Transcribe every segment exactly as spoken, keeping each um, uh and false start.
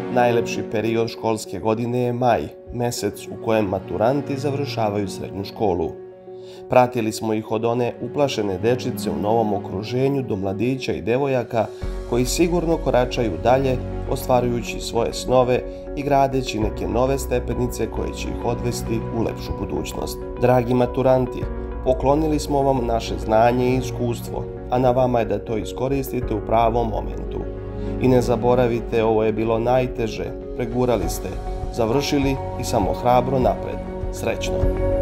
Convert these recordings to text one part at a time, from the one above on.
Najlepši period školske godine je maj, mesec u kojem maturanti završavaju srednju školu. Pratili smo ih od one uplašene dečice u novom okruženju do mladića i devojaka koji sigurno koračaju dalje, ostvarujući svoje snove i gradeći neke nove stepenice koje će ih odvesti u lepšu budućnost. Dragi maturanti, poklonili smo vam naše znanje i iskustvo, a na vama je da to iskoristite u pravom momentu. I ne zaboravite, ovo je bilo najteže, pregurali ste, završili i samo hrabro napred. Srećno!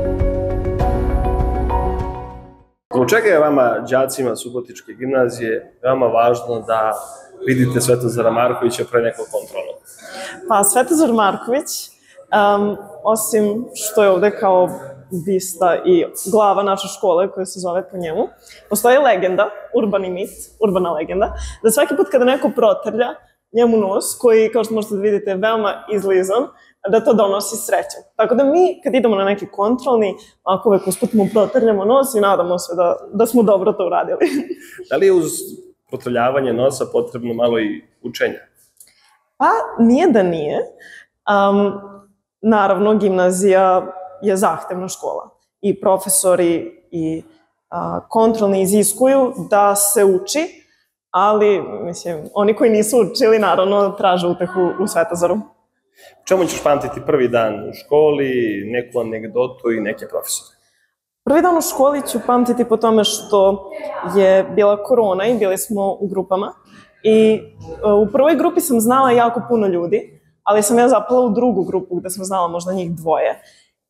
Zbog čega je vama, đacima Subotičke gimnazije, veoma važno da vidite Svetozara Markovića pre nekog kontrola? Pa Svetozar Marković, um, osim što je ovde kao bista i glava naše škole koja se zove po njemu, postoji legenda, urbani mit, urbana legenda, da svaki put kada neko protrlja njemu nos, koji, kao što možete da vidite, je veoma izlizan, da to donosi sreću. Tako da mi, kad idemo na neki kontrolni, ako uvek usput mu protrljamo nos i nadamo se da, da smo dobro to uradili. Da li je uz protrljavanje nosa potrebno malo i učenja? Pa, nije da nije. Um, naravno, gimnazija je zahtevna škola i profesori i a, kontrolni iziskuju da se uči, ali, mislim, oni koji nisu učili, naravno, traže utehu u Svetozaru. Čemu ćeš pamtiti prvi dan u školi, neku anegdotu i neke profesore? Prvi dan u školi ću pamtiti po tome što je bila korona i bili smo u grupama i u prvoj grupi sam znala jako puno ljudi, ali sam ja zapala u drugu grupu gde sam znala možda njih dvoje.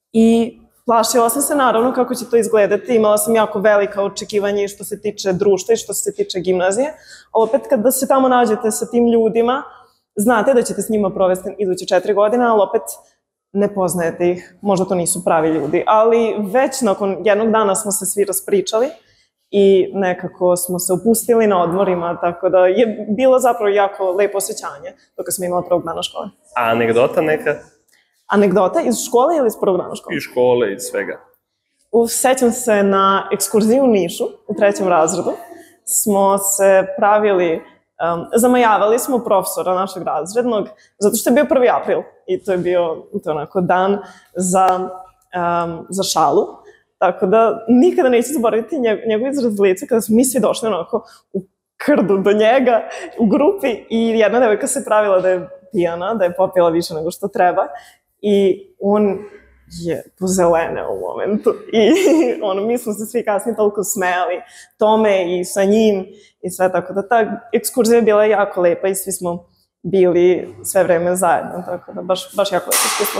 I plašila sam se naravno kako će to izgledati, imala sam jako velika očekivanja što se tiče društva i što se tiče gimnazije, a opet kada se tamo nađete sa tim ljudima, znate da ćete s njima provesti iduće četiri godine, ali opet ne poznajete ih, možda to nisu pravi ljudi, ali već nakon jednog dana smo se svi raspričali i nekako smo se opustili na odmorima, tako da je bilo zapravo jako lepo osjećanje dok smo imali prvog dana škole. A anegdota neka? Anegdota iz škole ili iz prvog dana škole? Iz škole, iz svega. Sećam se na ekskurziju u Nišu, u trećem razredu, smo se pravili, um, zamajavali smo profesora našeg razrednog, zato što je bio prvi april i to je bio to onako dan za, um, za šalu. Tako da nikada neću zaboraviti njegov izraz lica kada smo mi svi došli onako u krdu do njega u grupi i jedna devojka se pravila da je pijana, da je popila više nego što treba i on je pozeleneo u momentu i ono, mi smo se svi kasnije toliko smejali tome i sa njim i sve, tako da ta ekskurzija je bila jako lepa i svi smo bili sve vreme zajedno, tako da baš, baš jako lepo iskustvo.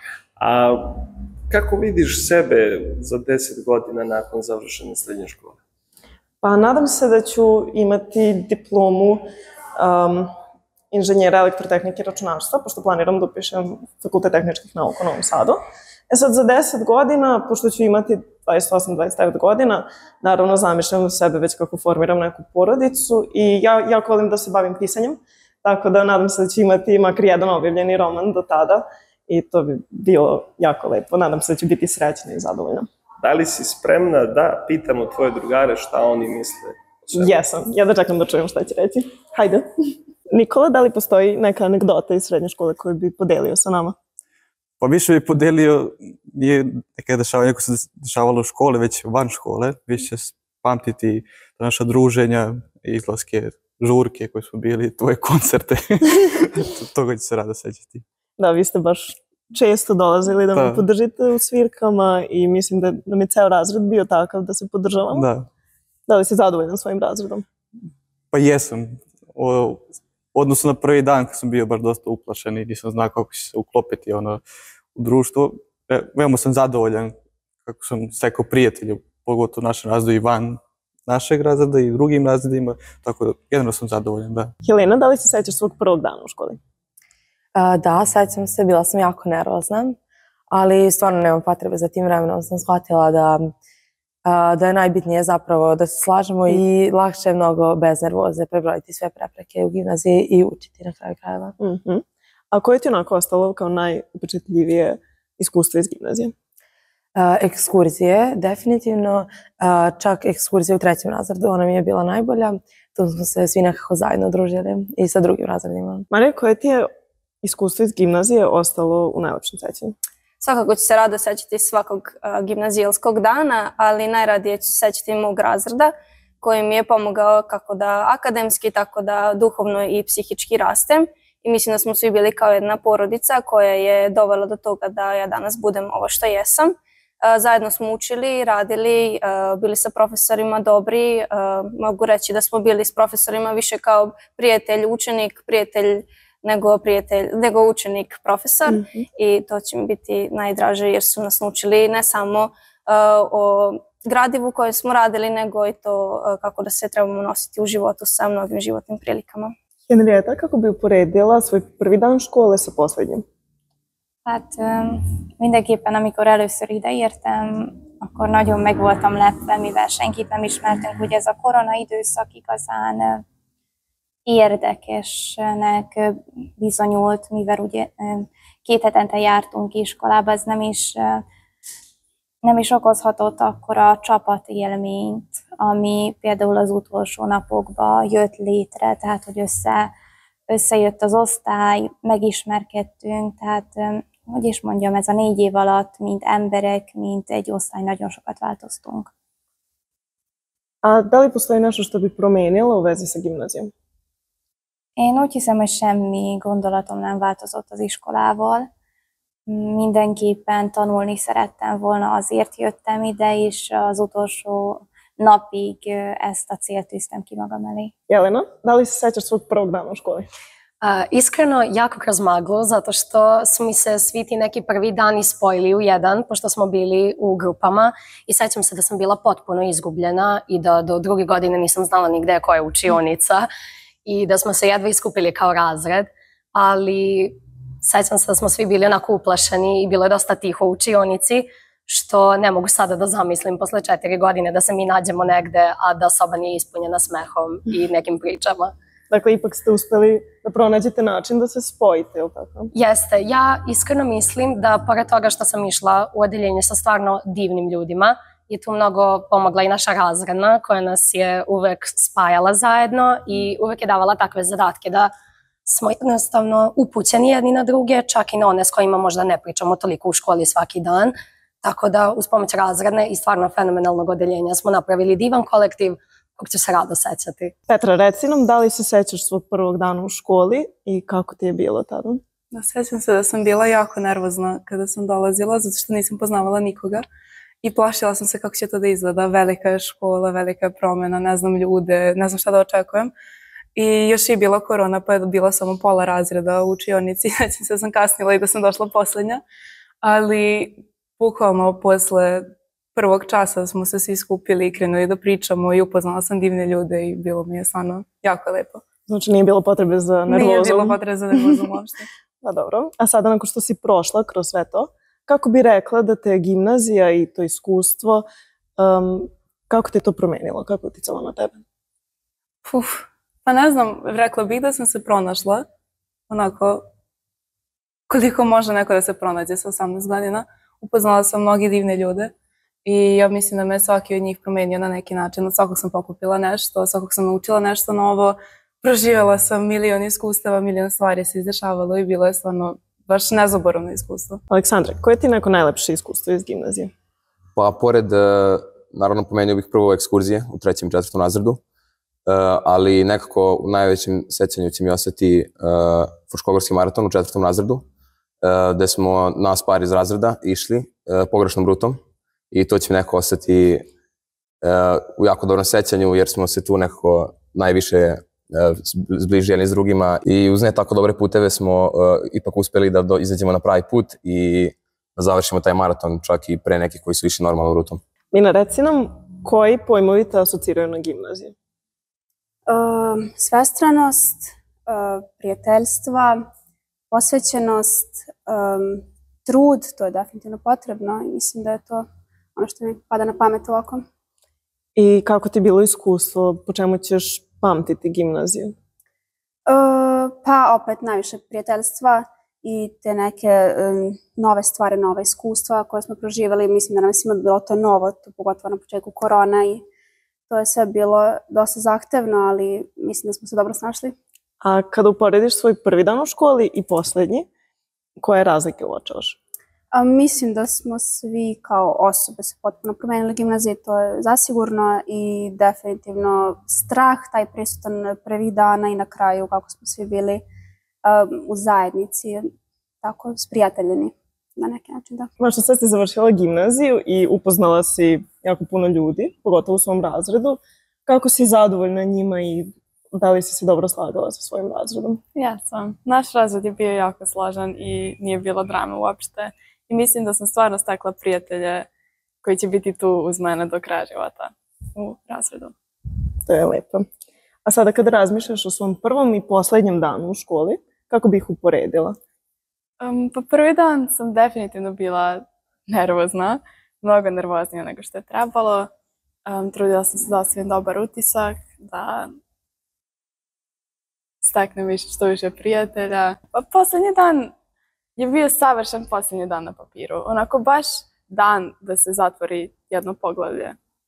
A kako vidiš sebe za deset godina nakon završene srednje škole? Pa nadam se da ću imati diplomu um, inženjera elektrotehnike i računarstva, pošto planiram da upišem Fakultet tehničkih nauka u Novom Sadu. E sad, za deset godina, pošto ću imati dvadeset osam do dvadeset devet godina, naravno zamišljam sebe već kako formiram neku porodicu i ja jako volim da se bavim pisanjem, tako da nadam se da ću imati makar jedan objavljeni roman do tada i to bi bilo jako lepo. Nadam se da ću biti srećna i zadovoljna. Da li si spremna da pitamo tvoje drugare šta oni misle o sebi? Jesam. Ja da čekam da čujem šta će reći. Hajde. Nikola, da li postoji neka anegdota iz srednje škole koju bi podelio sa nama? Pa više bi podelio, nije neka dešavanja, neko se dešavalo u škole, već van škole. Više pamtiti naša druženja, izlaske, žurke koje smo bili, tvoje koncerte. Toga ću se rado sećati. Da, vi ste baš često dolazili da me podržite u svirkama i mislim da nam je ceo razred bio takav da se podržavamo. Da. Da li si zadovoljan svojim razredom? Pa jesam. U odnosu na prvi dan kad sam bio baš dosta uplašen i nisam znao kako će se uklopiti ono, u društvo. Veoma sam zadovoljan kako sam stekao prijatelja, pogotovo u našem razredu i van našeg razreda i drugim razredima, tako da jedno sam zadovoljan, da. Helena, da li se sećaš svog prvog dana u školi? Da, sećam se, bila sam jako nervozna, ali stvarno nemam potrebe za tim vremenom. Sam shvatila da, da je najbitnije zapravo da se slažemo i lakše je mnogo bez nervoze prebrojiti sve prepreke u gimnaziji i učiti na kraju krajeva. Mm-hmm. A koje ti onako ostalo kao najupečatljivije iskustvo iz gimnazije? Uh, ekskurzije, definitivno. Uh, čak ekskurzija u trećem razredu, ona mi je bila najbolja. Tu smo se svi nekako zajedno družili i sa drugim razredima. Marija, koje ti je iskustvo iz gimnazije ostalo u najlepšem sećanju? Svakako ću se rado sećati svakog uh, gimnazijalskog dana, ali najradije ću se sećati mog razreda koji mi je pomogao kako da akademski, tako da duhovno i psihički rastem. I mislim da smo svi bili kao jedna porodica koja je dovela do toga da ja danas budem ovo što jesam. Uh, zajedno smo učili, radili, uh, bili sa profesorima dobri. Uh, mogu reći da smo bili s profesorima više kao prijatelj, učenik, prijatelj, nego prijatelj, nego učenik, profesor. Mm-hmm. I to će mi biti najdraže jer su nas naučili ne samo uh, o gradivu koje smo radili, nego i to uh, kako da se trebamo nositi u životu sa mnogim životnim prilikama. Henrieta, kako bi uporedila svoj prvi dan škole sa poslednjim? Hát mindenképpen, amikor először ideértem, akkor nagyon meg voltam lepve, mivel senkit nem ismertünk. Ugye ez a korona időszak igazán érdekesnek bizonyult, mivel ugye két hetente jártunk iskolába, ez nem is, nem is okozhatott akkora csapatélményt, ami például az utolsó napokban jött létre, tehát hogy össze, összejött az osztály, megismerkedtünk, tehát hogy is mondjam, ez a négy év alatt, mint emberek, mint egy osztály nagyon sokat változtunk. A da li postoji nešto što bi promenila u vezi sa gimnazijom? Én úgy hiszem, hogy semmi gondolatom nem változott az iskolával. Mindenképpen tanulni szerettem volna, azért jöttem ide, és az utolsó napig ezt a célt tűztem ki magam elé. Jelena, da li se sećaš svog prvog dana u školi? Uh, iskreno, jako kroz maglu, zato što su mi se svi ti neki prvi dani spojili u jedan, pošto smo bili u grupama i sećam se da sam bila potpuno izgubljena i da do druge godine nisam znala ni gde je koja učionica i da smo se jedva iskupili kao razred, ali sećam se da smo svi bili onako uplašeni i bilo je dosta tiho u učionici, što ne mogu sada da zamislim posle četiri godine da se mi nađemo negde, a da soba nije ispunjena smehom i nekim pričama. Dakle, ipak ste uspeli da pronađete način da se spojite, ili tako? Jeste. Ja iskreno mislim da, pored toga što sam išla u odeljenje sa stvarno divnim ljudima, je tu mnogo pomogla i naša razredna, koja nas je uvek spajala zajedno i uvek je davala takve zadatke da smo jednostavno upućeni jedni na druge, čak i na one s kojima možda ne pričamo toliko u školi svaki dan. Tako da, uz pomoć razredne i stvarno fenomenalnog odeljenja smo napravili divan kolektiv kog ću se rado sećati. Petra, reci nam da li se sećaš svog prvog dana u školi i kako ti je bilo tada? Da, sećam se da sam bila jako nervozna kada sam dolazila, zato što nisam poznavala nikoga i plašila sam se kako će to da izgleda. Velika je škola, velika je promena, ne znam ljude, ne znam šta da očekujem. I još je bila korona, pa je bila samo pola razreda u učionici. Sećam se da sam kasnila i da sam došla poslednja, ali bukvalno posle prvog časa smo se svi skupili i krenuli da pričamo i upoznala sam divne ljude i bilo mi je stvarno jako lepo. Znači nije bilo potrebe za nervozom? Nije bilo potrebe za nervozom uopšte. Pa dobro. A sada nakon što si prošla kroz sve to, kako bi rekla da te gimnazija i to iskustvo, um, kako te to promenilo? Kako je uticalo na tebe? Uf, pa ne znam, rekla bih da sam se pronašla onako koliko može neko da se pronađe sa osamnaest godina. Upoznala sam mnogi divne ljude i ja mislim da me svaki od njih promenio na neki način. Od svakog sam pokupila nešto, od svakog sam naučila nešto novo, proživjela sam milion iskustava, milion stvari se izdešavalo i bilo je stvarno baš nezaboravno iskustvo. Aleksandre, koje ti je neko najlepše iskustvo iz gimnazije? Pa pored, naravno pomenio bih prvo ekskurzije u trećem i četvrtom razredu, ali nekako u najvećem sećanju će mi ostati Fruškogorski maraton u četvrtom razredu, gde smo nas par iz razreda išli pogrešnom rutom i to će mi nekako ostati u jako dobrom sećanju jer smo se tu nekako najviše zbližili jedni s drugima i uz ne tako dobre puteve smo ipak uspeli da izađemo na pravi put i da završimo taj maraton čak i pre nekih koji su išli normalnom rutom. Mina, reci nam koji pojmovi te asociraju na gimnaziju? Uh, svestranost, uh, prijateljstva, posvećenost, um, trud, to je definitivno potrebno i mislim da je to ono što mi pada na pamet ovako. I kako ti je bilo iskustvo, po čemu ćeš pamtiti gimnaziju? Uh, pa opet najviše prijateljstva i te neke um, nove stvari, nove iskustva koje smo proživali. Mislim da nam je svima bilo to novo, to pogotovo na početku korona i to je sve bilo dosta zahtevno, ali mislim da smo se dobro snašli. A kada uporediš svoj prvi dan u školi i posljednji, koje razlike uočavaš? A, mislim da smo svi kao osobe se potpuno promenili gimnazije, to je zasigurno i definitivno strah, taj prisutan prvih dana i na kraju kako smo svi bili um, u zajednici, tako sprijateljeni na neki način, da. Mašta, sad si završila gimnaziju i upoznala si jako puno ljudi, pogotovo u svom razredu. Kako si zadovoljna njima i da li si se dobro slagala sa svojim razredom? Ja sam. Naš razred je bio jako složan i nije bilo drame uopšte. I mislim da sam stvarno stekla prijatelje koji će biti tu uz mene do kraja života u razredu. To je lepo. A sada kada razmišljaš o svom prvom i posljednjem danu u školi, kako bih uporedila? Um, pa prvi dan sam definitivno bila nervozna, mnogo nervoznija nego što je trebalo. Um, trudila sam se da ostavim dobar utisak, da steknem više, što više prijatelja. Pa posljednji dan je bio savršen posljednji dan na papiru. Onako baš dan da se zatvori jedno poglavlje.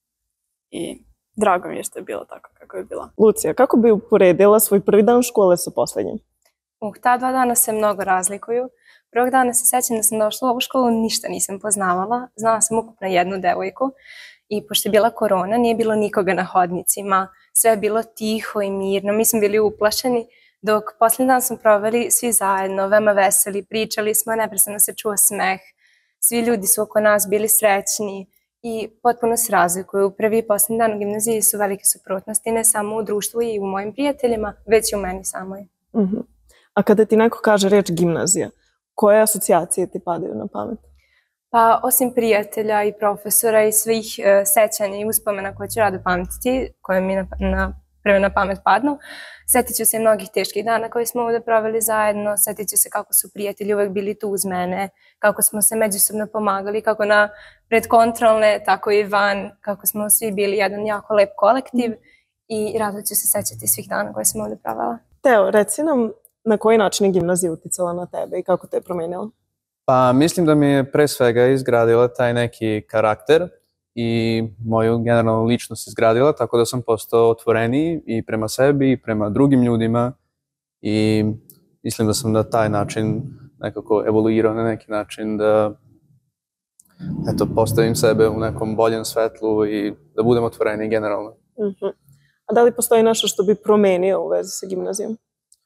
I drago mi je što je bilo tako kako je bilo. Lucija, kako bi uporedila svoj prvi dan škole sa posljednjim? Uh, ta dva dana se mnogo razlikuju. Prvog dana se sjećam da sam došla u ovu školu, ništa nisam poznavala. Znala sam ukupno jednu devojku. I pošto je bila korona, nije bilo nikoga na hodnicima. Sve je bilo tiho i mirno. Mi smo bili uplašeni. Dok posljednji dan smo proveli svi zajedno, veoma veseli, pričali smo, neprestano se čuo smeh. Svi ljudi su oko nas bili srećni i potpuno se razlikuju. Prvi i posljednji dan u gimnaziji su velike suprotnosti, ne samo u društvu i u mojim prijateljima, već i u meni samoj. Uh-huh. A kada ti neko kaže reč gimnazija, koje asocijacije ti padaju na pamet? Pa osim prijatelja i profesora i svih uh, sećanja i uspomena koje ću rado pametiti, koje mi na, na, prve na pamet padnu, sjetit ću se mnogih teških dana koje smo ovdje proveli zajedno, sjetit ću se kako su prijatelji uvek bili tu uz mene, kako smo se međusobno pomagali, kako na predkontrolne, tako i van, kako smo svi bili jedan jako lep kolektiv mm. i rado ću se sjećati svih dana koje smo ovdje provela. Teo, reci nam na koji način je gimnazija uticala na tebe i kako te je promijenila? Pa mislim da mi je pre svega izgradila taj neki karakter i moju generalnu ličnost izgradila, tako da sam postao otvoreniji i prema sebi i prema drugim ljudima i mislim da sam na taj način nekako evoluirao na neki način da eto, postavim sebe u nekom boljem svetlu i da budem otvoreniji generalno. Uh-huh. A da li postoji nešto što bi promenio u vezi sa gimnazijom?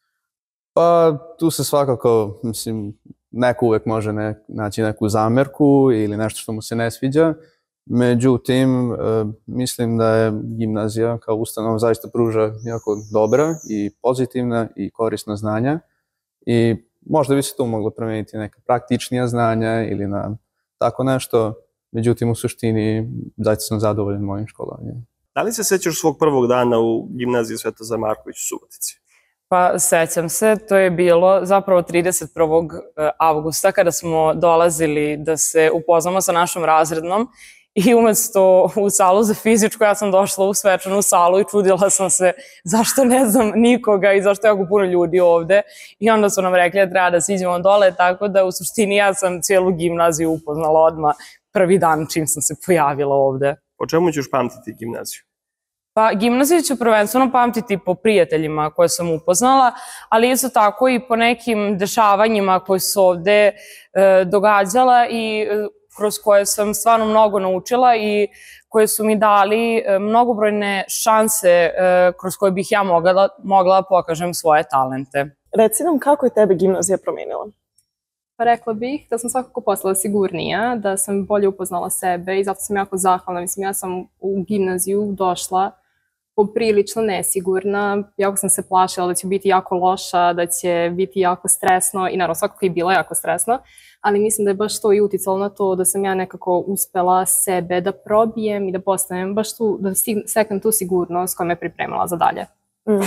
Pa tu se svakako, mislim, neko uvek može ne, naći neku zamerku ili nešto što mu se ne sviđa. Međutim, mislim da je gimnazija kao ustanova zaista pruža jako dobra i pozitivna i korisna znanja i možda bi se tu moglo promijeniti neka praktičnija znanja ili na tako nešto. Međutim, u suštini zaista sam zadovoljan mojim školovanjem. Da li se sećaš svog prvog dana u gimnaziji Svetozar Marković u Subotici? Pa sećam se, to je bilo zapravo trideset prvog avgusta kada smo dolazili da se upoznamo sa našom razrednom i umesto u salu za fizičku ja sam došla u svečanu salu i čudila sam se zašto ne znam nikoga i zašto je jako puno ljudi ovde i onda su nam rekli da treba da siđemo dole, tako da u suštini ja sam cijelu gimnaziju upoznala odmah prvi dan čim sam se pojavila ovde. Po čemu ćeš pamtiti gimnaziju? Pa gimnaziju ću prvenstveno pamtiti po prijateljima koje sam upoznala, ali isto tako i po nekim dešavanjima koje su ovde e, događala i e, kroz koje sam stvarno mnogo naučila i koje su mi dali e, mnogobrojne šanse e, kroz koje bih ja mogla, mogla pokažem svoje talente. Reci nam kako je tebe gimnazija promijenila? Pa rekla bih da sam svakako postala sigurnija, da sam bolje upoznala sebe i zato sam jako zahvalna. Mislim, ja sam u gimnaziju došla poprilično nesigurna, jako sam se plašila da će biti jako loša, da će biti jako stresno i naravno svakako je bilo jako stresno, ali mislim da je baš to i uticalo na to da sam ja nekako uspela sebe da probijem i da postanem baš tu, da steknem tu sigurnost koja me pripremala za dalje. Mm.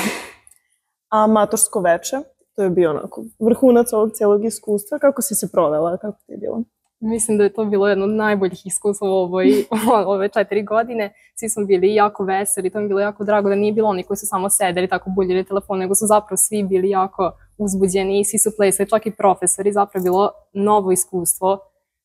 A matursko veče, to je bio onako vrhunac ovog cijelog iskustva, kako si se provela, kako ti je bilo? Mislim da je to bilo jedno od najboljih iskustva u ovoj, ove četiri godine. Svi smo bili jako veseli, to mi je bilo jako drago da nije bilo oni koji su samo sedeli, tako buljili telefon, nego su zapravo svi bili jako uzbuđeni i svi su plesali, čak i profesori, zapravo je bilo novo iskustvo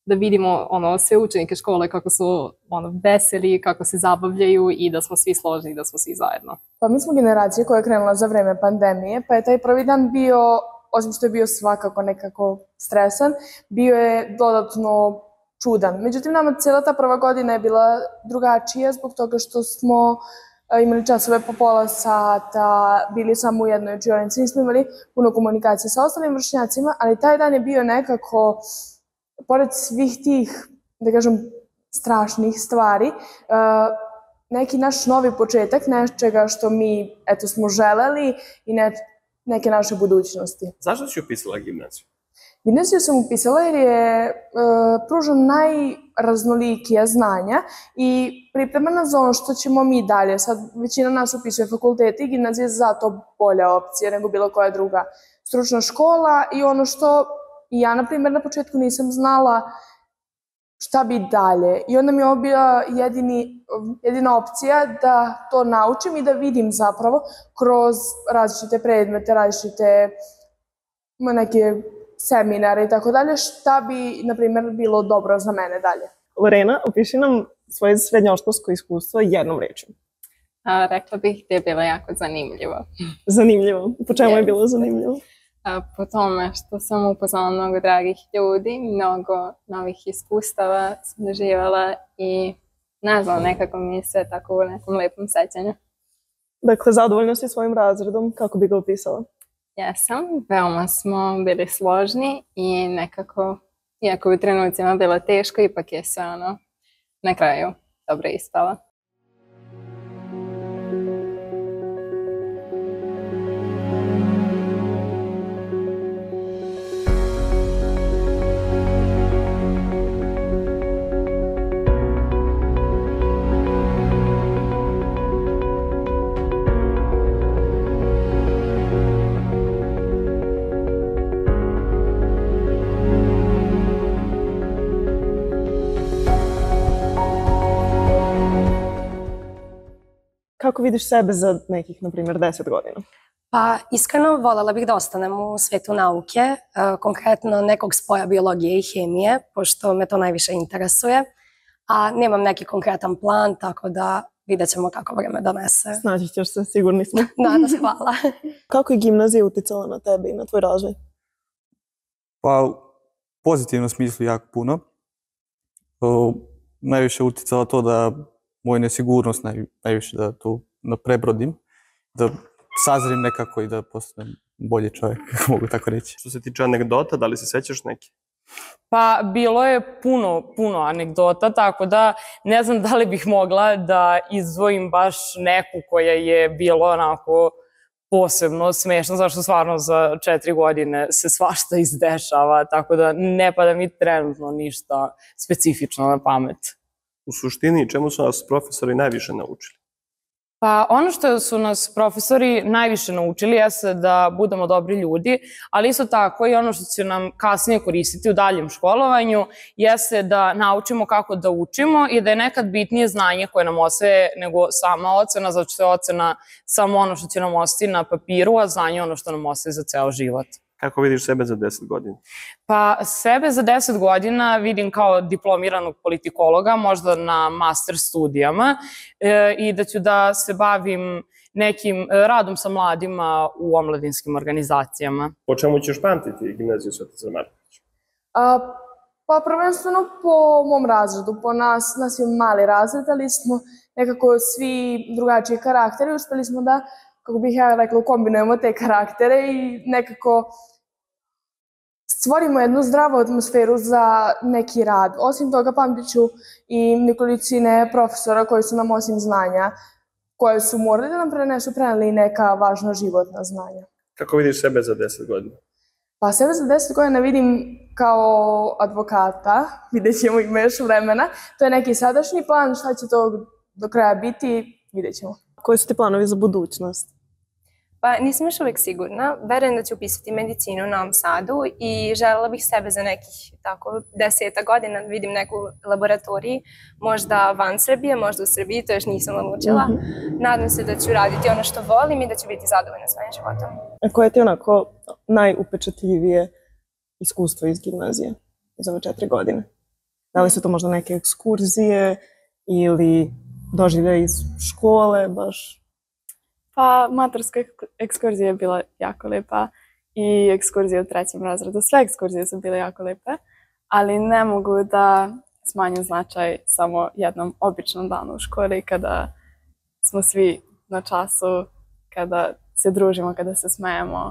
da vidimo ono, sve učenike škole kako su ono, veseli, kako se zabavljaju i da smo svi složni i da smo svi zajedno. Pa mi smo generacija koja je krenula za vreme pandemije, pa je taj prvi dan bio, osim što je bio svakako nekako stresan, bio je dodatno čudan. Međutim, nama cijela ta prva godina je bila drugačija zbog toga što smo imali časove po pola sata, bili samo u jednoj učionici, nismo imali puno komunikacije sa ostalim vršnjacima, ali taj dan je bio nekako, pored svih tih, da kažem, strašnih stvari, neki naš novi početak, nečega što mi, eto, smo želeli i ne, neke naše budućnosti. Zašto si upisala gimnaziju? Gimnaziju sam upisala jer je uh, pruža najraznolikija znanja i priprema nas za ono što ćemo mi dalje. Sad većina nas upisuje fakultete i gimnazija je zato bolja opcija nego bilo koja druga stručna škola i ono što ja, na primjer, na početku nisam znala šta bi dalje. I onda mi je ovo bila jedini, jedina opcija da to naučim i da vidim zapravo kroz različite predmete, različite neke seminare i tako dalje, šta bi, na primjer, bilo dobro za mene dalje. Lorena, opiši nam svoje srednjoškolsko iskustvo jednom rečju. A, rekla bih da je bilo jako zanimljivo. Zanimljivo? Po čemu yes. je bilo zanimljivo? A, po tome što sam upoznala mnogo dragih ljudi, mnogo novih iskustava sam doživjela i ne znam, nekako mi se tako u nekom lepom sećanju. Dakle, zadovoljna si svojim razredom, kako bi ga opisala? Jesam, veoma smo bili složni i nekako, iako u trenucima bilo teško, ipak je sve ono na kraju dobro ispala. Kako vidiš sebe za nekih, na primjer, deset godina? Pa iskreno voljela bih da ostanem u svetu nauke, konkretno nekog spoja biologije i hemije, pošto me to najviše interesuje, a nemam neki konkretan plan, tako da vidjet ćemo kako vreme donese. Snaći ćeš se, sigurni smo. Nada se, hvala. Kako je gimnazija uticala na tebe i na tvoj razvoj? Pa u pozitivnom smislu jako puno. O, najviše uticala to da moju nesigurnost naj, najviše da tu da prebrodim, da sazrim nekako i da postanem bolji čovjek, mogu tako reći. Što se tiče anegdota, da li se sećaš neki? Pa bilo je puno, puno anegdota, tako da ne znam da li bih mogla da izdvojim baš neku koja je bila onako posebno smešna, zašto stvarno za četiri godine se svašta izdešava, tako da ne pada mi trenutno ništa specifično na pamet. U suštini, čemu su nas profesori najviše naučili? Pa ono što su nas profesori najviše naučili jeste da budemo dobri ljudi, ali isto tako i ono što će nam kasnije koristiti u daljem školovanju jeste da naučimo kako da učimo i da je nekad bitnije znanje koje nam ostaje nego sama ocena, zato što je ocena samo ono što će nam ostati na papiru, a znanje je ono što nam ostaje za ceo život. Kako vidiš sebe za deset godina? Pa sebe za deset godina vidim kao diplomiranog politikologa, možda na master studijama e, i da ću da se bavim nekim radom sa mladima u omladinskim organizacijama. Po čemu ćeš pamtiti gimnaziju Svetozar Marković? Pa prvenstveno po mom razredu. Po nas, nas je mali razred, ali smo nekako svi drugačiji karakteri. Uspeli smo da, kako bih ja rekla, kombinujemo te karaktere i nekako stvorimo jednu zdravu atmosferu za neki rad. Osim toga, pamtit ću i nekolicine profesora koji su nam osim znanja, koje su morali da nam prenesu, preneli neka važna životna znanja. Kako vidiš sebe za deset godina? Pa sebe za deset godina vidim kao advokata, vidjet ćemo, ima još vremena. To je neki sadašnji plan, šta će to do kraja biti, vidjet ćemo. Koji su ti planovi za budućnost? Pa nisam još uvijek sigurna. Verujem da ću upisati medicinu u Novom Sadu i želela bih sebe za nekih tako deseta godina da vidim neku laboratoriju, možda van Srbije, možda u Srbiji, to još nisam odlučila. Mm-hmm. Nadam se da ću raditi ono što volim i da ću biti zadovoljna svojim životom. A koje ti je onako najupečatljivije iskustvo iz gimnazije iz ove četiri godine? Da li su to možda neke ekskurzije ili doživlje iz škole baš? Pa maturska ekskurzija je bila jako lepa i ekskurzija u trećem razredu. Sve ekskurzije su bile jako lepe, ali ne mogu da smanjim značaj samo jednom običnom danu u školi kada smo svi na času, kada se družimo, kada se smejemo.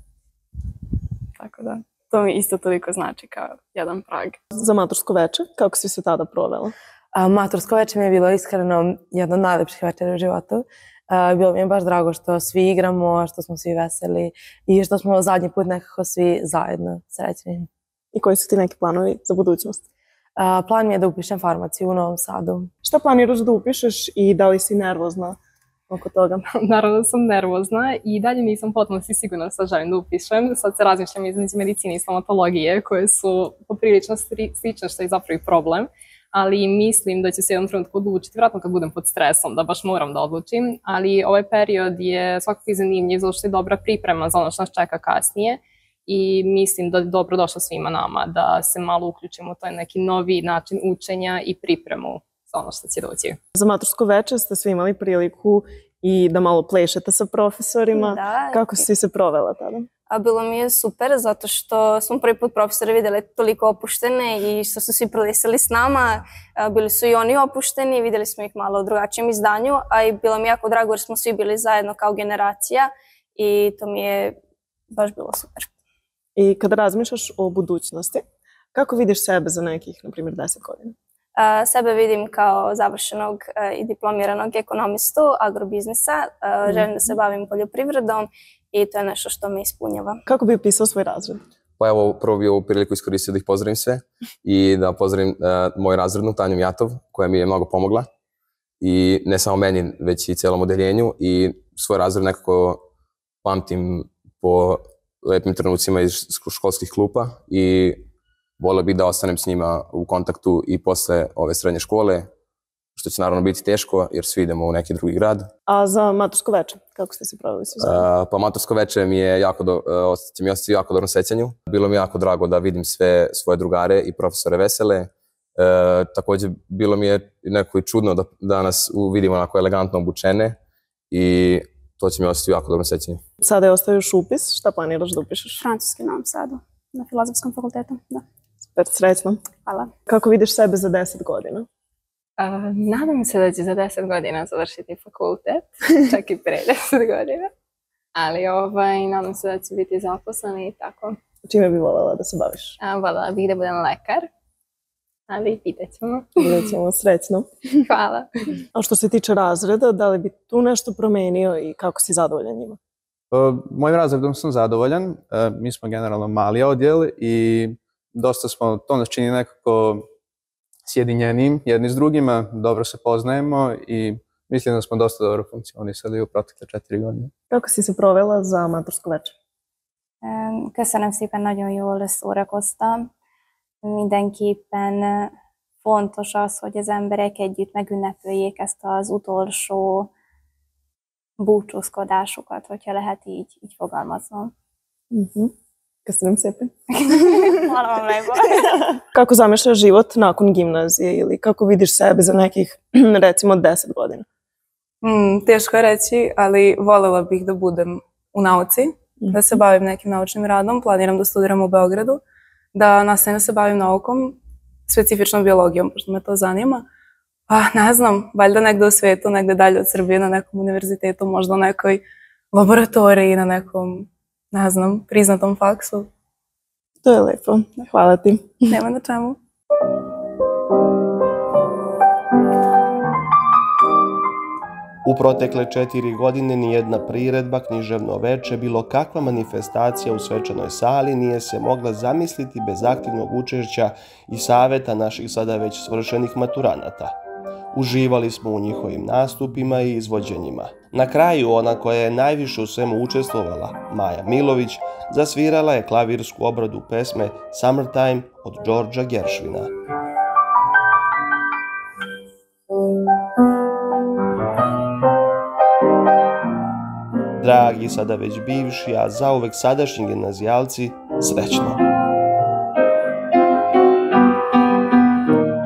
Tako da, to mi isto toliko znači kao jedan prag. Za matursko veče, kako si se tada provela? A, matursko veče mi je bilo iskreno jedno od najlepših večera u životu. A, bilo mi je baš drago što svi igramo, što smo svi veseli i što smo zadnji put nekako svi zajedno srećni. I koji su ti neki planovi za budućnost? A, plan mi je da upišem farmaciju u Novom Sadu. Šta planiraš da upišeš i da li si nervozna oko toga? Naravno da sam nervozna i dalje nisam potpuno si sigurna šta želim da upišem. Sad se razmišljam između medicine i stomatologije koje su poprilično slične, što je zapravo i problem. Ali mislim da ću se jednom trenutku odlučiti, vjerojatno kad budem pod stresom, da baš moram da odlučim. Ali ovaj period je svakako i zanimljiv, zato što je dobra priprema za ono što nas čeka kasnije. I mislim da je dobro došlo svima nama da se malo uključimo u taj neki novi način učenja i pripremu za ono što će doći. Za matursko veče ste svi imali priliku i da malo plešete sa profesorima. Da. Kako si se provela tada? A bilo mi je super zato što smo prvi put profesore vidjeli toliko opuštene i što su svi prolesili s nama. Bili su i oni opušteni, vidjeli smo ih malo u drugačijem izdanju, a i bilo mi jako drago jer smo svi bili zajedno kao generacija i to mi je baš bilo super. I kada razmišljaš o budućnosti, kako vidiš sebe za nekih, na primjer, deset godina? Uh, sebe vidim kao završenog uh, i diplomiranog ekonomistu agrobiznisa. Uh, želim da se bavim poljoprivredom i to je nešto što me ispunjava. Kako bi opisao svoj razred? Pa evo, prvo bi ovu priliku iskoristio da ih pozdravim sve i da pozdravim uh, moju razrednu Tanju Mjatov, koja mi je mnogo pomogla. I ne samo meni, već i celom odeljenju. I svoj razred nekako pamtim po lepim trenucima iz školskih klupa i volio bih da ostanem s njima u kontaktu i posle ove srednje škole, što će naravno biti teško jer svi idemo u neki drugi grad. A za matursko veče, kako ste se proveli svi zajedno? Uh, pa matursko veče mi je jako, do, uh, će mi ostati jako dobro sećanju. Bilo mi jako drago da vidim sve svoje drugare i profesore vesele. Uh, takođe, bilo mi je nekako i čudno da, da nas vidimo onako elegantno obučene i to će mi ostati jako dobro sećanje. Sada je ostao još upis, šta planiraš da upišeš? Francuski u Novom Sadu, na Filozofskom fakultetu, da. Super, srećno. Hvala. Kako vidiš sebe za deset godina? Uh, nadam se da ću za deset godina završiti fakultet, čak i pre deset godina. Ali ovaj, nadam se da ću biti zaposlena i tako. Čime bi voljela da se baviš? Uh, voljela bih da budem lekar, ali pitat ćemo. Pitat ćemo, srećno. Hvala. A što se tiče razreda, da li bi tu nešto promenio i kako si zadovoljan njima? Uh, mojim razredom sam zadovoljan. Uh, mi smo generalno mali odjel i dosta smo, to nas čini nekako sjedinjenim jedni s drugima, dobro se poznajemo i mislim da smo dosta dobro funkcionisali u protekle četiri godine. Kako si se provela za matursko veče? Köszönöm szépen, nagyon jól szórakoztam. Mindenképpen fontos az, hogy az emberek együtt megünnepeljék ezt az utolsó búcsúzkodásukat, hogyha lehet így, így fogalmazom. Mm-hmm. Köszönöm szépen. Hvala vam lepo. Kako zamišljaš život nakon gimnazije ili kako vidiš sebe za nekih, recimo, deset godina? Mm, teško je reći, ali voljela bih da budem u nauci, mm-hmm. da se bavim nekim naučnim radom. Planiram da studiram u Beogradu, da nastavim da se bavim naukom, specifično biologijom, pošto me to zanima. Pa ne znam, valjda negde u svijetu, negde dalje od Srbije, na nekom univerzitetu, možda u nekoj laboratoriji, na nekom, ne znam, priznatom faksu. To je lepo. Hvala ti. Nema na čemu. U protekle četiri godine nijedna priredba, književno veče, bilo kakva manifestacija u svečanoj sali nije se mogla zamisliti bez aktivnog učešća i saveta naših sada već svršenih maturanata. Uživali smo u njihovim nastupima i izvođenjima. Na kraju ona koja je najviše u svemu učestvovala, Maja Milović, zasvirala je klavirsku obradu pesme Summertime od Georgea Gershwina. Dragi, sada već bivši, a zauvek sadašnji gimnazijalci, srećno!